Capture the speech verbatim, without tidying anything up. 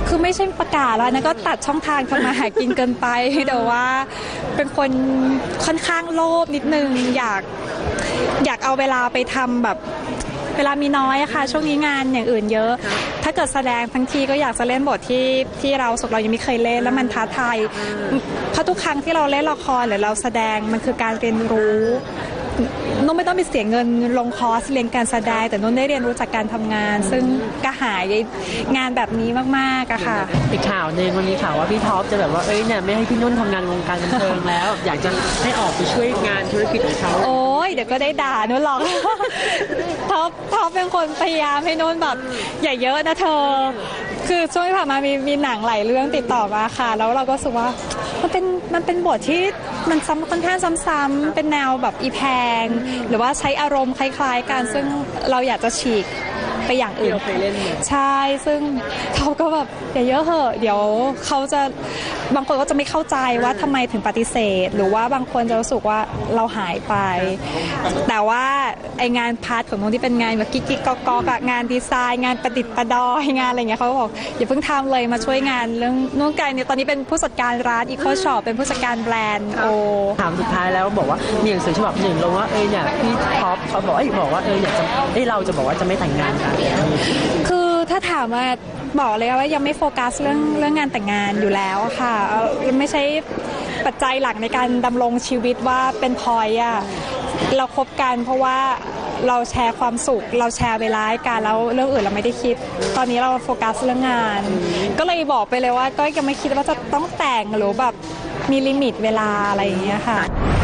คือไม่ใช่ประกาศแล้วนะก็ตัดช่องทางทำมาหากินเกินไปแต่ว่าเป็นคนค่อนข้างโลภนิดนึงอยากอยากเอาเวลาไปทำแบบเวลามีน้อยอะค่ะช่วงนี้งานอย่างอื่นเยอะถ้าเกิดแสดงทั้งทีก็อยากจะเล่นบทที่ที่เราสุกเรายังไม่เคยเล่นแล้วมันท้าทายเพราะทุกครั้งที่เราเล่นละครหรือเราแสดงมันคือการเรียนรู้นุ่นไม่ต้องไปเสียเงินลงคอร์สเรียนการแสดงแต่นุ่นได้เรียนรู้จากการทำงานซึ่งก็หายงานแบบนี้มากๆอะค่ะอีกข่าวนึงวันนี้ข่าวว่าพี่ท็อปจะแบบว่าเอ้ยเนี่ยไม่ให้พี่นุ่นทำงานวงการบันเทิงแล้วอยากจะให้ออกไปช่วยงานธุรกิจของเขาโอ้ยเดี๋ยวก็ได้ด่านุ่นหรอกท็อปท็อปเป็นคนพยายามให้นุ่นแบบอย่าเยอะนะเธอคือช่วงที่ผ่านมามีมีหนังหลายเรื่องติดต่อมาค่ะแล้วเราก็รู้สึกว่ามันเป็นมันเป็นบทที่มันซ้ำค่อนข้างซ้ำๆเป็นแนวแบบอีแพงหรือว่าใช้อารมณ์คล้ายๆกันซึ่งเราอยากจะฉีกไปอย่างอื่นใช่ซึ่งเขาก็แบบอย่าเยอะเหอะเดี๋ยวเขาจะบางคนก็จะไม่เข้าใจว่าทำไมถึงปฏิเสธหรือว่าบางคนจะรู้สึกว่าเราหายไปแต่ว่าไองานพาร์ทของน้องที่เป็นงานแบบกิ๊กกิ๊กก๊อกก๊อกงานดีไซน์งานประดิษฐ์ประดอยงานอะไรเงี้ยเขาก็บอกอย่าเพิ่งทำเลยมาช่วยงานเรื่องนุ่งไก่เนี่ยตอนนี้เป็นผู้จัดการร้านอีโคช็อปเป็นผู้จัดการแบรนด์โอถามสุดท้ายแล้วบอกว่ามีหนังสือฉบับหนึ่งลงว่าเออเนี่ยพี่ท็อปเขาบอกไอ้บอกว่าเอออยากจะไอ้เราจะบอกว่าจะไม่แต่งงานกันคือถ้าถามว่าบอกเลยว่ายังไม่โฟกัสเรื่องเรื่องงานแต่งงานอยู่แล้วค่ะไม่ใช่ปัจจัยหลักในการดำรงชีวิตว่าเป็นพอยอะเราคบกันเพราะว่าเราแชร์ความสุขเราแชร์เวลากันแล้วเรื่องอื่นเราไม่ได้คิดตอนนี้เราโฟกัสเรื่องงานก็เลยบอกไปเลยว่าก็ยังไม่คิดว่าจะต้องแต่งหรือแบบมีลิมิตเวลาอะไรอย่างเงี้ยค่ะ